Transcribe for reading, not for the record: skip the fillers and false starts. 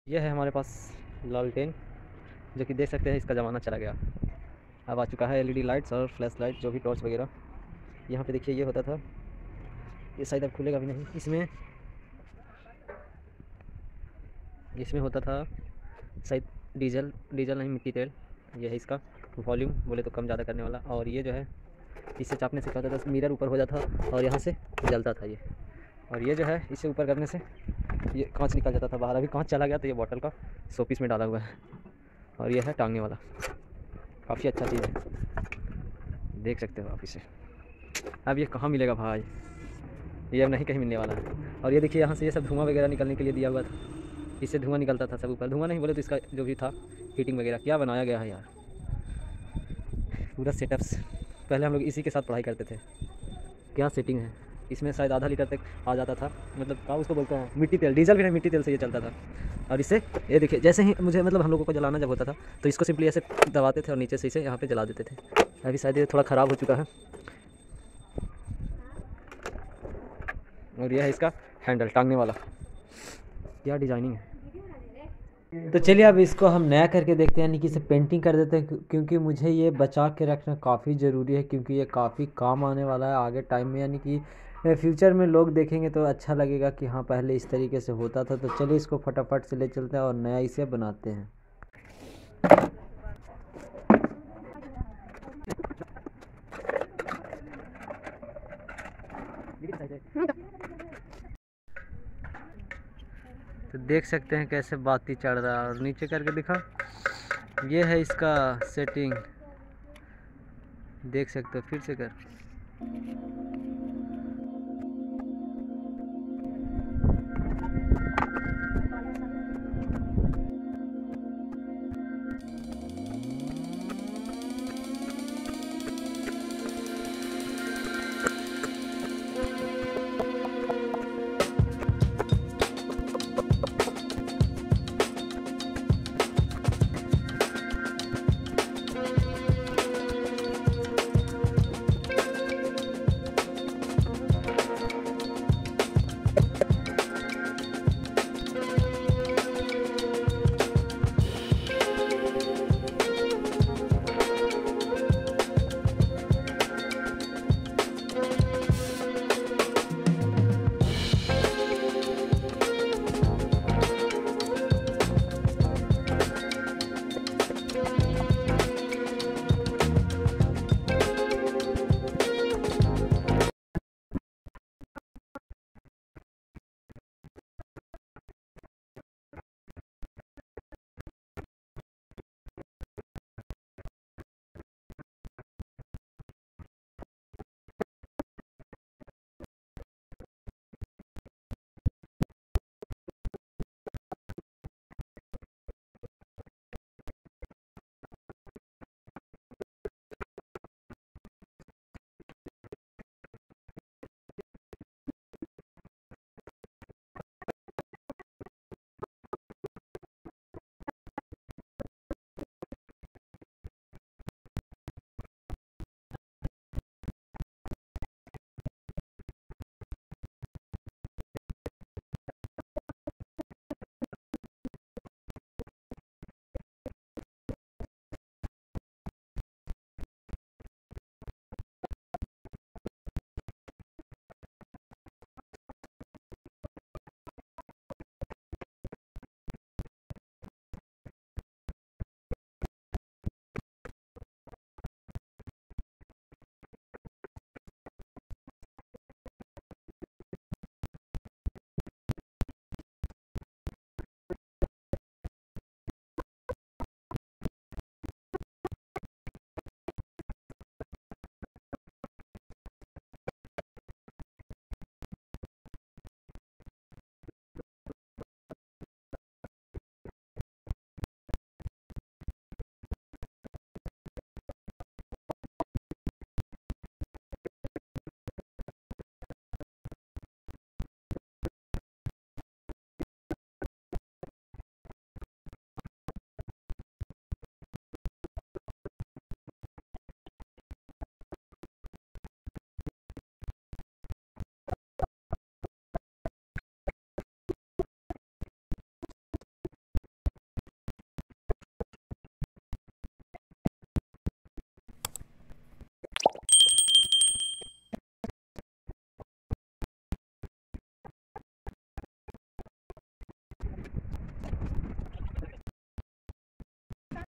ये है हमारे पास लालटेन, जो कि देख सकते हैं इसका ज़माना चला गया। अब आ चुका है एलईडी लाइट्स और फ्लैश लाइट, जो भी टॉर्च वगैरह। यहाँ पे देखिए ये होता था, ये शायद अब खुलेगा भी नहीं। इसमें इसमें होता था शायद डीजल डीजल नहीं, मिट्टी तेल। ये है इसका वॉल्यूम, बोले तो कम ज़्यादा करने वाला। और ये जो है इससे चापने से क्या होता था, मिरर ऊपर हो जाता और यहाँ से जलता था ये। और ये जो है इसे ऊपर करने से ये कांच निकल जाता था बाहर। अभी कांच चला गया तो ये बॉटल का शोपीस में डाला हुआ है। और ये है टांगने वाला, काफ़ी अच्छा चीज़ है, देख सकते हो आप इसे। अब ये कहाँ मिलेगा भाई, ये अब नहीं कहीं मिलने वाला है। और ये देखिए यहाँ से ये सब धुआं वगैरह निकलने के लिए दिया हुआ था, इससे धुआं निकलता था सब ऊपर। धुआं नहीं बोले तो इसका जो भी था हीटिंग वगैरह, क्या बनाया गया है यार, पूरा सेटअप्स। पहले हम लोग इसी के साथ पढ़ाई करते थे, क्या सेटिंग है। इसमें शायद आधा लीटर तक आ जाता था, मतलब क्या उसको बोलते हैं, मिट्टी तेल। डीजल भी नहीं, मिट्टी तेल से ये चलता था। और इससे ये देखिए, जैसे ही मुझे मतलब हम लोगों को जलाना जब होता था तो इसको सिंपली ऐसे दबाते थे और नीचे से इसे यहाँ पे जला देते थे। अभी शायद ये थोड़ा ख़राब हो चुका है। और यह है इसका हैंडल, टांगने वाला, क्या डिजाइनिंग है। तो चलिए अब इसको हम नया करके देखते हैं, यानी कि इसे पेंटिंग कर देते हैं, क्योंकि मुझे ये बचा के रखना काफ़ी ज़रूरी है, क्योंकि ये काफ़ी काम आने वाला है आगे टाइम में। यानी कि फ्यूचर में लोग देखेंगे तो अच्छा लगेगा कि हाँ पहले इस तरीके से होता था। तो चलिए इसको फटाफट से ले चलते हैं और नया इसे बनाते हैं। तो देख सकते हैं कैसे बाती चढ़ रहा है, और नीचे करके दिखा, ये है इसका सेटिंग, देख सकते हो। फिर से कर।